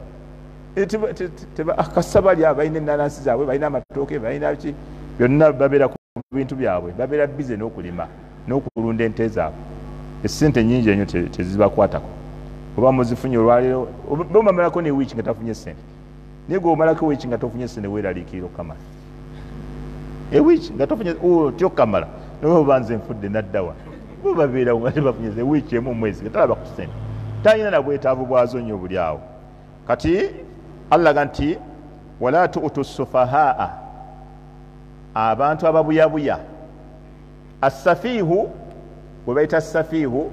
akasa bali abalina ennaanansi zaabwe balina amatooke balina ki byonna babeera ku bintu byabwe babeera bize n'okulima n'okulunda ente zaabwe essente nnyingi ennyo tezibakwatako oba muzifunye olwaleero bomamalako ne wiiki nga tafunye ssente naye gweomalako wiiki nga tofunye ssente weeraliikirira okamala ewiiki nga tofunye tyokamala noba nze nfudde naddawa bo babeerawo nga tebafunye wiiki emu omwezi nga talaba ku ssente talina na bwetaavu bwazo nnyo buli awo kati allaga nti wala tuutu sufahaa abantu ababuyabuya assafiihu bwe bayita assafiihu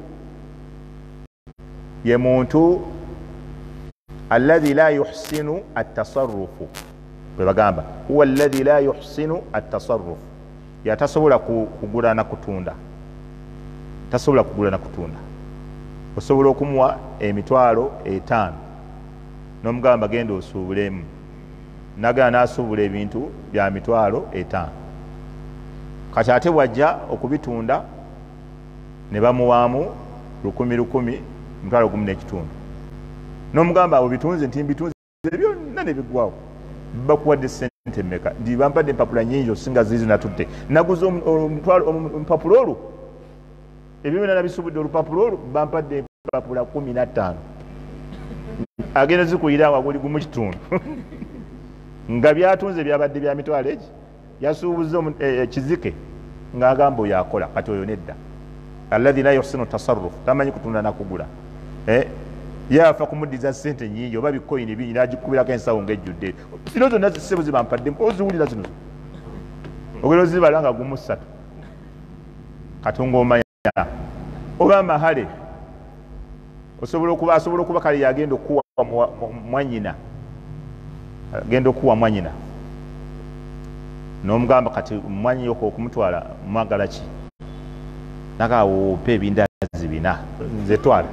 ye muntu alladhi la yuhsinu atasarrufu bwe bagamba huwa alladhi la yuhsinu atasarrufu yatasobola kugula na kutunda tasobola kugula na kutunda osobola okumuwa emitwalo 5 n'omugamba genda osuubulemu nagala n'asuubula ebintu bya mitwalo 5 kati ate wajja okubitunda ne bamuwaamu 1,000 mitwalo 1 n'omugamba obitunze nti mbitunze byonna ne biggwawo bakuwadde ssente mmeka ndi bampadde empapula nnyingi osinga ziizo natutte naguza olupapulo olwo ebyona nabisuubudde olupapulo olwo bampadde empapula 15 agenda zikuyira waguli gumu kitundu nga byatunze byabadde bya mitwalo egi yasuubuza ekizike ng'agamba oyo akola kati oyo nedda alladhi la yuhsinu tasarrufu tamanyi kutunda nakugula yafa kumuddiza ssente nnyingi oba bikoyini bingi nagikubirako ensawo ng'ejjudde zino zonna zisebo zibampadde oziwulira zino ogera ozibala nga gumu 3 kati ng'omanya oba mahale asobola okuba kale yagenda okuwa mwanyina agenda okuwa mwanyina n'omugamba kati mwanyi okumutwala mwagala ki nakawo ope ebindazi 4 nze twala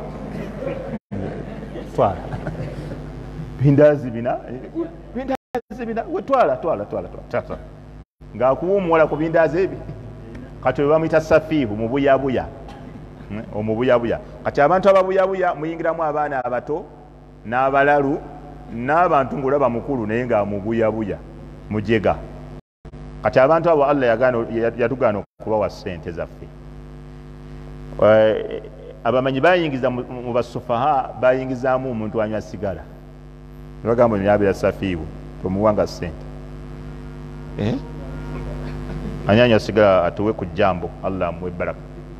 bindazi 4 wetwala ng'akuwa omuwala ku bindazi ebyo kati we bamuyita safiihu mubuyabuya omubuyabuya kati abantu ababuyabuya muyingiramu abaana abato n'abalalu n'abantu ng'olaba mukulu naye nga mubuyabuya mujega kati abantu abo Allah yatugaana okubawa ssente zaffe abamanyi bayingiza mu basufaha bayingizaamu omuntu anywa sigala nebagamba nyabeera safiibu tomuwanga ssente anyanya sigala atuwe ku jambo Allah amuwe baraka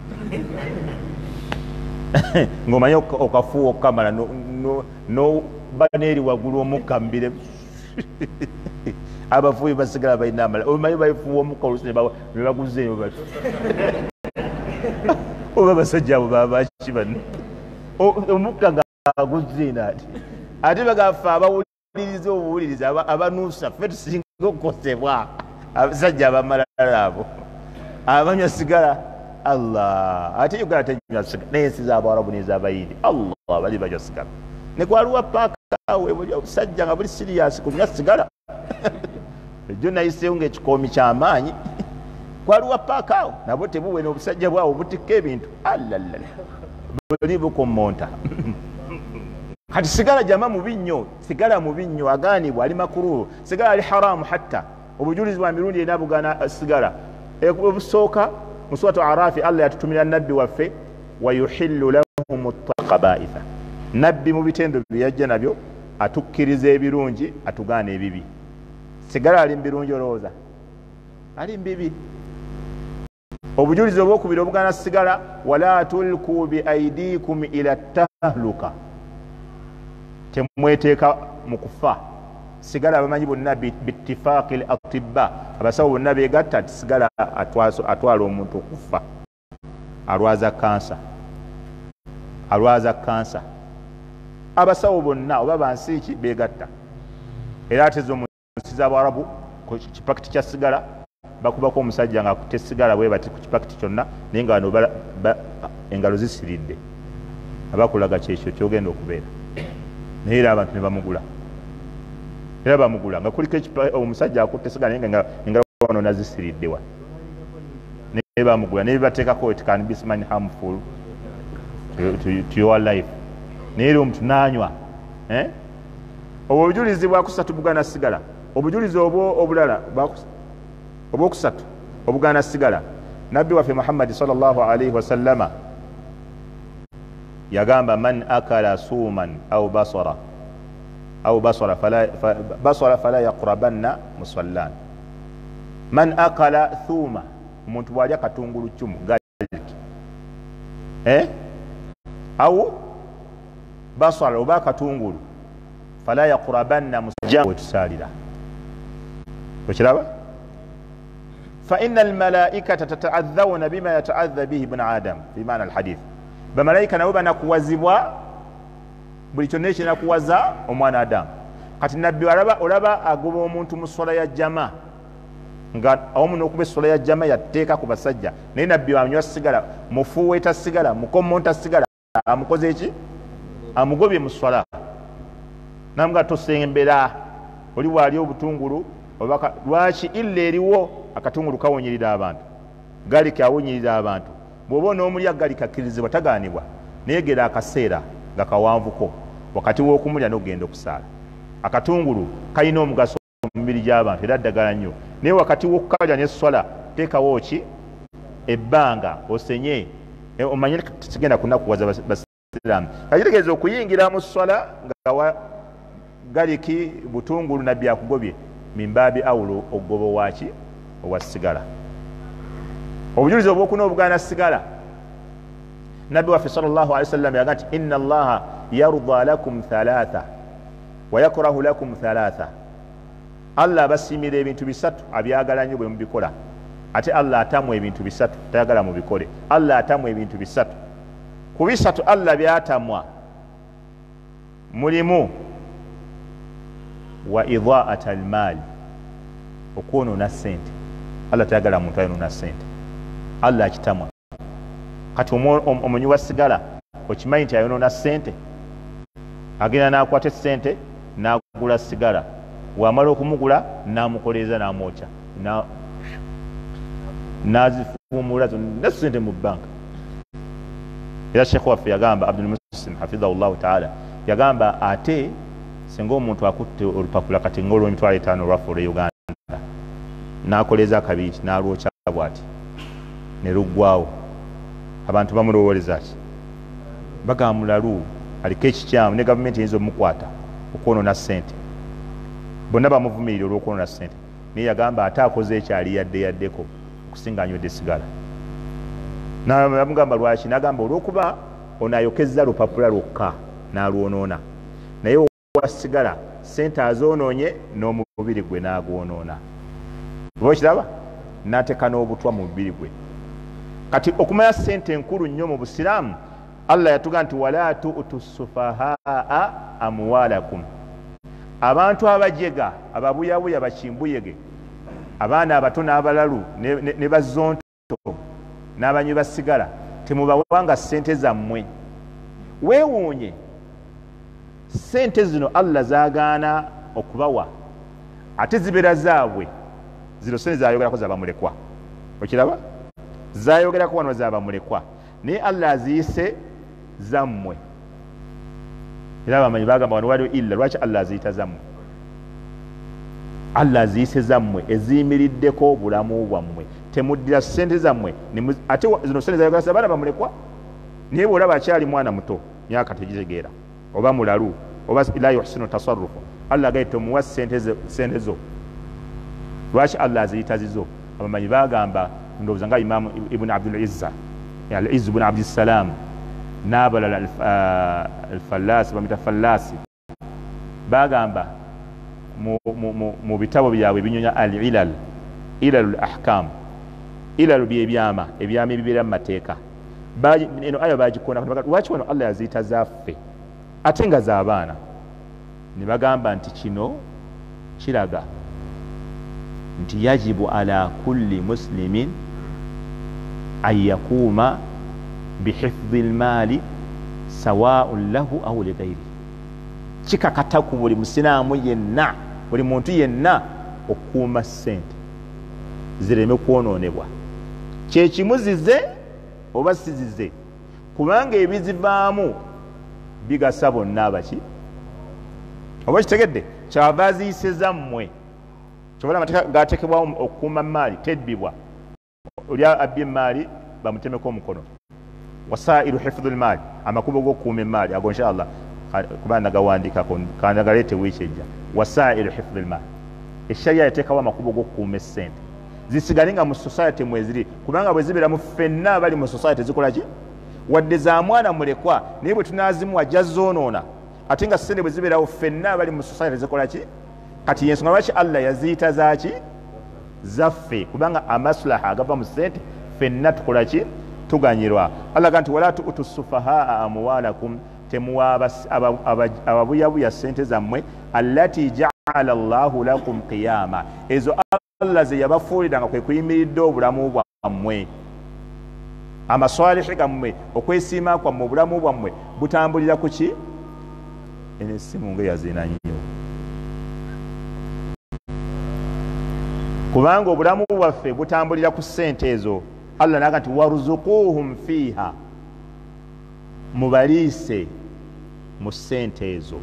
ng'omanye okafuwa okamala noba neeri waggulu omukka mbire abafuuyi basigala balina amala omanyi bayifuwa omukka olusi ne baguzeeyo bati oba basajja abo babaki banne omukka nga aguzeena ate bagafe abawuliriza obuwuliriza abanuusa ffe tusinga okukosebwa abasajja abamalala abo abanywa sigala allah ate uganda tenywa sigala n'ensi z'abawarabu n'ez'abayindi allah bali banywa sigala ne kwaliwa paaka awe buli obusajja nga buli siriyasi kunywa sigala ejjo nayiseewo ng'ekikoomi ky'amaanyi kwaliwa paaka awo nabo tebuwe n'obusajja bwawo butikka ebintu alalala buli bukommonta kati sigala jama mubi nnyo sigala mubi nnyo agaanibwa ali makururu sigala ali haramu hatta obujulizi bwa mirundi ena bugana sigala obusooka mu suratu arafi allah yatutumira nabbi waffe wayuhillu lahum ttaqabaitha nabbi mu bitendo byeyajja nabyo atukkiriza ebirungi atugaana ebibi sigala ali mubirungi olowooza ali mubibi obujulizi obwokubiri obugana sigala wala tulku biaidikum ila tahluka temweteeka mu kufa sigala abamanyi bonna bittifaaqi l atibba abasawo bonna beegatta ati sigala atwala omuntu okufa alwaza kansa abasawo bonna oba bansi ki beegatta era ate zo mu nsi z'abarabu ku kipakiti kya sigala bakubako omusajja nga akutte sigala bwe bati ku kipakiti kyonna naye nga wano engalo zisiridde abakulaga kyekyo kyogenda okubeera naye era abantu ne bamugula nga kuliko omusajja akutte sigala naye nga engalo wano nazisiridde wa naye bamugula naye bateekako it can be so harmful to your life naye era omuntu nanywa obwo obujulizi bwakusatu bugana sigala obujulizi obulala obwokusatu obugana sigala nabbi waffe muhammadi sallallahu wasallama yagamba man akala suuman au basara fala yaqrabanna musallan man akala thuuma omuntu bwalya katungulu cumu galiki au basara oba katungulu fala yaqrabanna musajja wetusalira okiraba fa inna almalaikata tata'adhawna bima yata'adha bihi ibn adam fi maana alhadith bamalayika nabo banakuwazibwa buli kyonna ekinakuwaza omwana adamu kati nabbi olaba agoba omuntu mu swala ya jama nga awamu n'okuba essola ya jama yateeka ku basajja naye nabbi anywa sigala mufuuweeta sigala mukommonta sigala amukoze eki amugobye mu swala namuga tosembera oli bwali obutungulu lwaki illa eriwo akatungulu kawonyerera abantu galika awonyerera abantu bw'oba onoomulya galika akkirizibwa tagaanibwa naye gera akaseera nga kawanvuko wakati w'okumulya n'ogenda okusaala akatungulu kalina omugaso mu mibiri gy'abantu era ddagala nnyo naye wakati w'okukalya n'esswala teekawo ki ebbanga osenye omanye kigenda kunakuwaza basiraamu kakitegeeza okuyingira mu swala nga galiki butungulu nabbi akugobye mimbaabi awulo ogoba waki owa sigala obujulizi obwokuna obugana sigala nabbi waffe sallallahu alaihi wasallam yaga nti inna allaha yarda lakum thalatha wa yakrahu lakum thalatha allah abasimira ebintu bisatu abyagala nnyo bwe mubikola ate allah atamwa ebintu bisatu tayagala mubikole allah atamwa ebintu bisatu ku bisatu allah byatamwa mulimu wa idhaata almaali okwonoona sente allah tayagala muntu ayonoona sente allah akitamwa kati omunywi wa sigala okimanyi nti ayonoona sente agenda nakwata sente nagula sigala wamala okumugula namukoleeza namwokya nazifuumula zonna sente mu banka era sheekh waffe yagamba abdulmuslim hafidhahu llahu taala yagamba ate singa omuntu akutte olupapula kati ng'olw'emitwalo 5 olwafuula e uganda nakoleeza akabiri nalwokya bwati ne luggwawo abantu bamulowooleza ki bagamba mulalu aliko ekikyamu ne gavumenti eyinza omukwata okwonoona sente bonna bamuvumirira olw'okwonoona sente naye yagamba ate akoze ekyali yaddeko okusinga anywedde sigala namugamba lwaki nagamba olw'okuba onaayokezza lupapula lwokka n'alwonoona naye wa sigala sente azoonoonye omubiri gwe n'agwonoona. Oba kiraba n'ateeka n'obutwa mu mubiri gwe. Kati okumanya ssente enkulu nnyo mu Busiraamu, Allah yatuga nti wala tu'tu sufahaa amwalakum. Abantu abajega, ababuyabuya, bakimbuyege, abaana abato n'abalalu ne bazonto n'abanywi ba sigala, temubawanga ssente zammwe. Weewuunye ssente zino Allah zaagaana okubawa, ate zibeera zaabwe. Zino ssente zayogerako zabamulekwa. Okiraba? Zayogerako wano zabamulekwa. Naye Allah aziyise zammwe. Era abamanyi bagamba wano waliwo illa. Lwaki Allah aziyita zammwe? Allah aziyise zammwe eziyimiriddeko obulamu bwammwe. Temuddira ssente zammwe. Ate zino ssente zayogera zabaana bamulekwa. Naye bw'olaba akyali mwana muto, myaka tegitegeera, oba mulalu, oba la yuhsinu tasarrufu, Allah agaye muwa ssente zo. Lwaki Allah aziyita zizo? Abamanyi bagamba, ndowooza nga Imaamu Ibn Abdul Izza, Al-Izz ibn Abdissalaam, n'abalala Al-Fallaasi, bamuyita Fallaasi, bagamba mu bitabo byabwe ebinyonya Al-Ilal, Ilalul Ahkam, Ilalu by'ebyama, ebyama ebibeera mu mateeka. Eno ayo bagikoona, lwaki wano Allah yaziyita zaffe ate nga z'abaana? Ne bagamba nti kino kiraga nti yajibu ala kulli muslimin an yakuuma bihifdhi lmaali sawaun lahu au lighairi. Kikakata ku buli musiraamu yenna, buli muntu yenna okukuuma ssente zireme kwonoonebwa, kyekimuzize oba sizize, kubanga ebizivaamu bigasa bonna abaki. Oba kitegedde? Kyava aziyise zammwe. Kyobala amateeka gateekebwawo okukuuma maali teddibwa. Oli abbye emaali bamutemeko omukono. Wasairu hifdhu lmaali, amakubo g'okukuuma emaali ago inshallah kuba nagawandiikako kanagaleete wiiki ejja. Wasairu hifdhu lmaali, eshariya yateekawo amakubo g'okukuuma essente zisigale nga mu society mweziri, kubanga bwe zibeera mu ffenna bali mu society zikola ki? Wadde za mwana mulekwa, naye bwe tunaazimuwa jazoonoona, ate nga ssente bwe zibeerawo ffenna bali mu society zikola ki? Kati yensonga lwaki Allah yaziyita zaaki? Zaffe, kubanga amaslaha agava mu ssente ffenna tukola ki? Tuganyirwa. Allah aga nti wala tu'tu sufahaa amwalakum, temuwa ababuyabuya ssente zammwe, allati ja'ala Allahu lakum qiyama, ezo Allah ze yabafuuliranga kwe kuyimiridde obulamu bwammwe. Amaswalihi gammwe, okwesiima kwammwe, obulamu bwammwe butambulira ku ki? Eno essimu nga yazina nnyo, kubanga obulamu bwaffe butambulira ku ssente ezo. Allah naga nti waruzuquhum fiiha, mubaliise mu ssente ezo.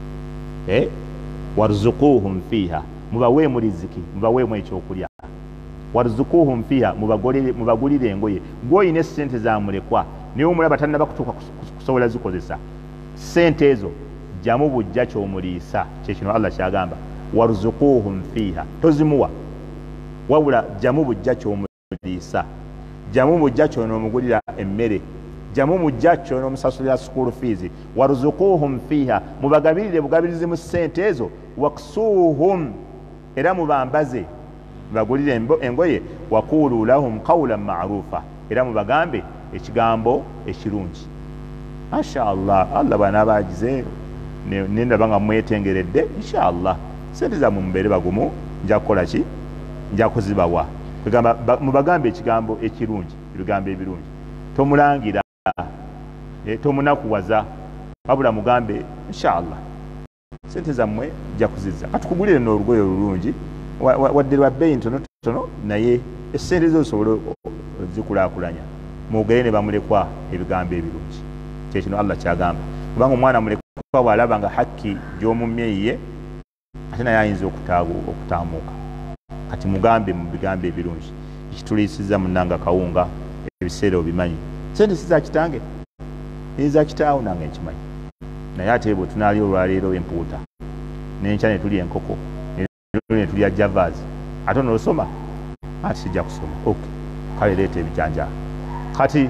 Waruzuquhum fiiha, mubaweemu riziki, mubaweemu ekyokulya. Waruzuquhum fiiha, mubagulire engoye. Gw'olina essente zamulekwa naye omulaba tannaba kutuuka kusobola zikozesa, ssente ezo jamu bujja kyomuliisa. Kyekino Allah kyagamba waruzuquhum fiiha, tozimuwa wabula jamu bujja kyomuliisa, jamu bujja kyonoomugulira emmere, jamu bujja kyonoomusasulira school fees. Waruzuquhum fiiha, mubagabirire bugabirizi mu ssente ezo. Waksuuhum, era mubambaze, bagulire engoye. Waqulu lahum qawlan ma'rufa, era mubagambe ekigambo ekirungi. Mashallah, Allah bana bagize nendaba nga mwetengeredde. Inshallah sente zammwe mubeere bagumu, nja kukola ki? Nja kuzibawa. Mubagambe ekigambo ekirungi, ebigambo ebirungi. Tomulangira, tomunakuwaza, wabula mugambe inshallah sente zammwe nja kuzizza. Katukugulire n'olugoye olulungi, wadde lwa bbeeyi ntonotono, naye essente zo osobole zikulaakulanya. Mwogere ne bamulekwa ebigambo ebirungi. Kyekino Allah kyagamba, kubanga omwana mulekwa bw'alaba nga hakki gy'omumyeyiye, ate naye ayinza okutaamuuka. Kati mugambe mu bigambo ebirungi. Ekituliisizza munnanga kawunga, ebiseera obimanyi. Sente si za kitange, eza kitaawo nange nkimanyi. Naye ate bwe tunaalya olwaleero empuuta, n'enkya ne tulya enkoko, ne tulya javaazi, ate onoosoma? Ati sijja kusoma. Okay, kale leeta ebijanja. Kati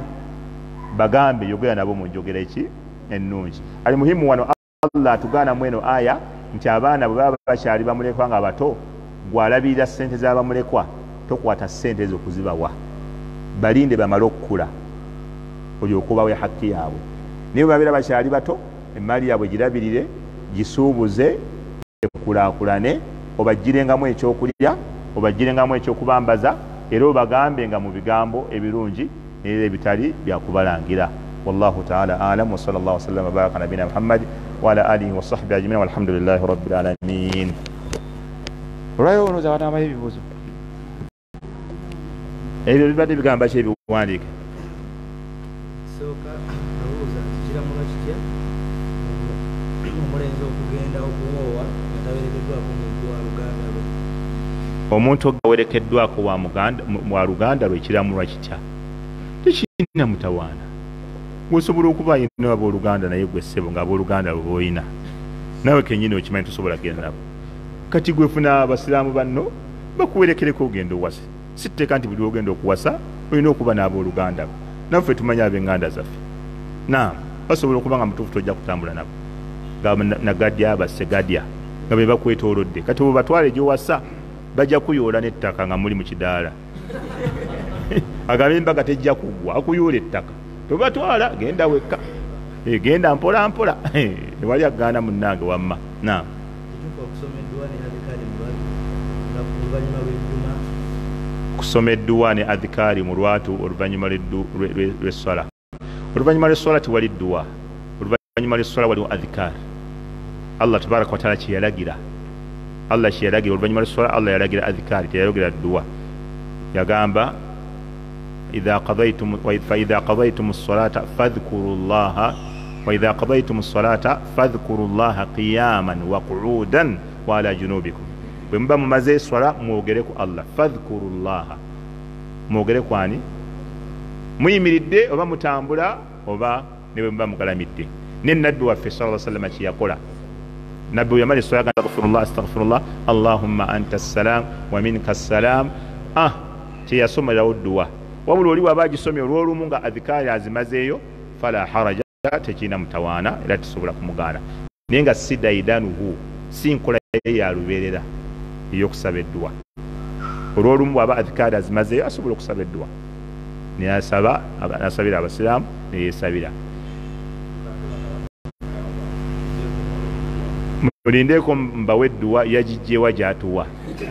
bagambe, yogera nabo mu njogera eki ennungi. Ali muhimu wano Allah atugaana mu eno aya nti abaana bwe baba bakyali bamulekwa nga bato gwalabirira ssente z'abamulekwa tokwata ssente ezo kuzibawa balinde bamale okukula olyoka obawe hakki yaabwe naye babeera bakyali bato emaali yaabwe girabirire gisuubuze ekulaakulane obaggirengamu ekyokulya obaggirengamu ekyokubambaza era obagambe nga mu bigambo ebirungi era ebitali byakubalangira wallahu taala alam wa sallallahu wasallam wabaraka nabina muhammad wala alihi wasahbihi ajmain walhamdulillahi rabbil alamin olwayo onoza wanabayo ebibuuzo ebyo bibadde bigamba ki ebiwandiike sooka abuuza kiramula kitya omulenzi okugenda okuwoowa nga tawerekeddwako muntu wa luganda lwe omuntu ogawerekeddwako wa luganda lwe kiramulwa kitya tekirina mutawaana gwesobola okuba ayina abooluganda naye gwe ssebo nga abooluganda lwe boolina nawe kenyini okimanyi tosobola kgenda nabo kati gwefuna abasiraamu banno bakuwerekereko ogenda owase si tteeka nti buli ogenda okuwasa olina okuba n'abooluganda bo naffe tumanya ab'enganda zaffe naam basobola okuba nga mutuufu tojja kutambula nabo nagadya basegadya nga be bakwetoolodde kati bwe batwala egyowasa bajja kuyoola n'ettaka nga muli mu kidaala agambe embaga tejja kuggwa akuyoola ettaka tobatwala genda wekka genda mpola mpola tewali agaana munnange wamma naam kusoma edduwa ne adhikaari mu lwatu oluvannyuma lw'esswala oluvannyuma lw'esswala tewali dduwa oluvannyuma lw'esswala waliwo adhikaari allah tabaraka wataala kyeyalagira oluvannyuma lw'esswala allah yalagira adhikaari teyayogera dduwa yagamba فإذا قضيتم الصلاة فاذكروا الله وإذا قضيتم الصلاة فاذكروا الله قياما وقعودا وعلى جنوبكم بمبا ممازي الصلاة موغريكو الله فاذكروا الله موغريكو أني ميمرد وبا متامبلا وبا نبا مغلامد ننبي وفي صلى الله عليه وسلم يقول نبي يمالي الصلاة استغفر الله اللهم أنت السلام ومنك السلام تيسوم له الدعاء wabula oli waba agisomye olw'olumu nga adhikaari azimazeeyo fala haraja tekirina mutawaana era tisobola kumugaana naye nga si daidanuhu si nkola ye yalubeerera ey'okusaba edduwa olw'olumu bwaba adhikaari azimazeeyo asobola okusaba edduwa nasabira abasiraamu neyeesabira mulindeeko mbawe edduwa yagijjeewa gyatuwa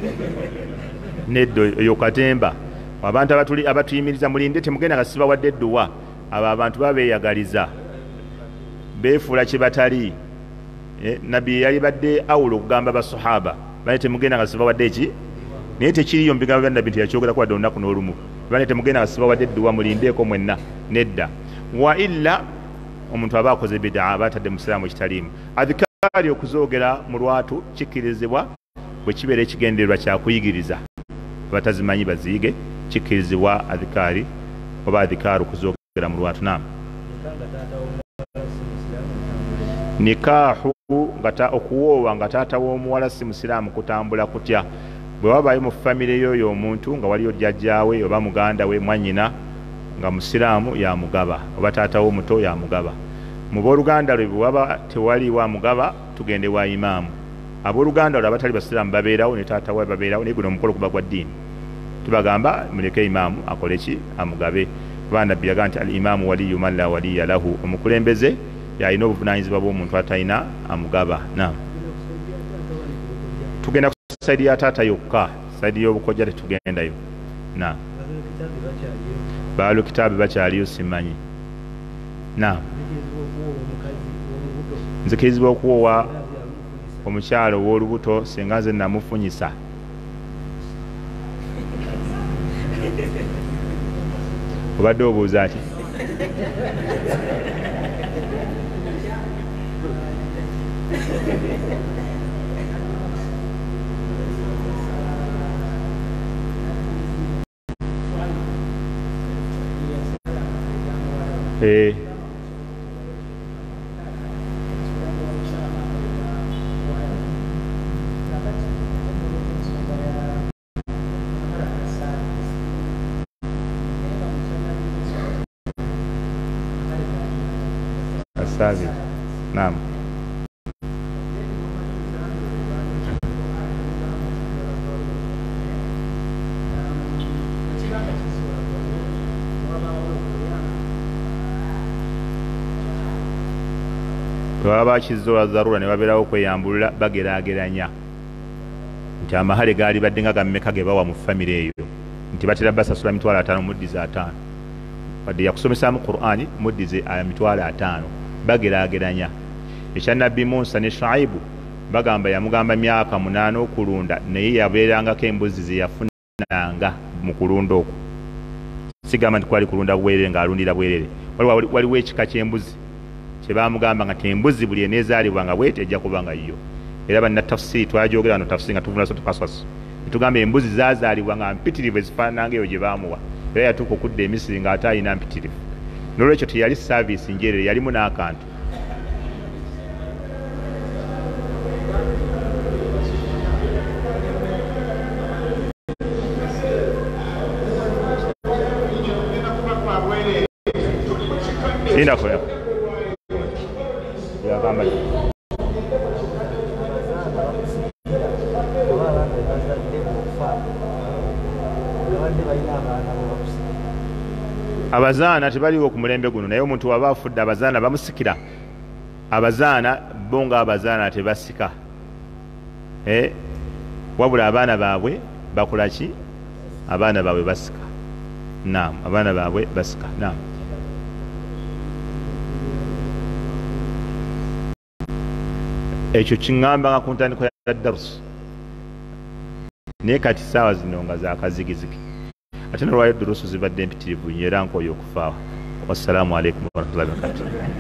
neddo eyo katemba abantu abatuyimiriza mulinde temugenda nga sibawadde edduwa abo abantu baba beeyagaliza beefuula kye batali nabbi yali badde awulo okugamba basahaba bane temugenda nga sibawadde eki naye tekiriyo mu bigambo bya nabbi nti yakyogerako wadde olunaku n'olumu bane temugenda nga sibawadde edduwa mulindeeko mwenna nedda wa illa omuntu aba akoze bidaa aba atadde musiraamu ekitaliimu adhikaari okuzoogera mu lwatu kikkirizibwa bwe kibeera ekigendererwa kyakuyigiriza abatazimanyi baziige kikkirizibwa adhikaari oba adhikaari okuzoogera mu lwatu naam nikaahu okuwoowa nga taata w'omuwala si musiraamu kutambula kutya bwe wabaayo mu famire y'oyo omuntu nga waliyo jjajjaawe oba muganda we mwannyina nga musiraamu yamugaba oba taata w'omuto yamugaba mu booluganda lwe bwe waba tewaliwo amugaba tugende wa imaamu abooluganda lwe abatali basiraamu babeerawo ne taata we babeerawo naye guno omukolo kuba gwa ddiini tubagamba muleke imaamu akole ki amugabe kuba nabbi yagamba nti al imaamu waliyu man la waliya lahu omukulembeze yalina obuvunaanyizibwa bw'omuntu atalina amugaba naam tugenda ku saidi ya taata yokka saidi y'obukojja tetugendayo naam baalu kitaabi bakyaliyo simanyi naam nzikirizibwa okuwoowa omukyalo ow'olubuto singa nze namufunyisa obadde obuuza ki naam baba bakizola zarura ne babeerawo okweyambulula bageraageranya nti amahale gaali badde nga gammeka ge bawa mu famire eyo nti batera basasula mitwalo 5 muddize 5 wadde yakusomesaamu Qur'ani muddize mitwalo 5 bageraageranya. Ekya Nabbi Musa ne Shuaibu bagamba yamugamba myaka 8 okulunda naye yabeerangako embuzi ze yafunanga mu kulunda okwo. Sigamba nti kwali kulunda bwerere ng'alundira bwerere. Waliwo ekika ky'embuzi kye baamugamba nga tembuzi buli eneezaalibwa nga bwete ejja kuba nga yo. Era bannatafsiri twajogera no tafsiri nga tuvuna Suratul Qasas. Tugamba embuzi zaazaalibwa nga mpitirivu ezifaananga eyo gye baamuwa. Era yatuuka okudda e Misiri ng'ate alina mpitirivu. N'olwekyo teyali saaviisi njeerere, yalimu n'akantu. Linda kwa yako. Ya kama abazaana tebaliwo ku mulembe guno naye omuntu waba afudde abazaana bamusikira. Abazaana bonga abazaana tebasika. Wabula abaana baabwe bakola ki? Abaana baabwe basika. Naam, abaana baabwe basika. Naam. Ekyo kiŋŋamba nga ku ntandikwa ya darusu naye kati saawa zino nga zaakazigizigi ate nolwayo durusu zibadde mpitirivu nnyo era nkooye okufaawa. Wassalamu alaikum warahmatullahi wabarakatuh.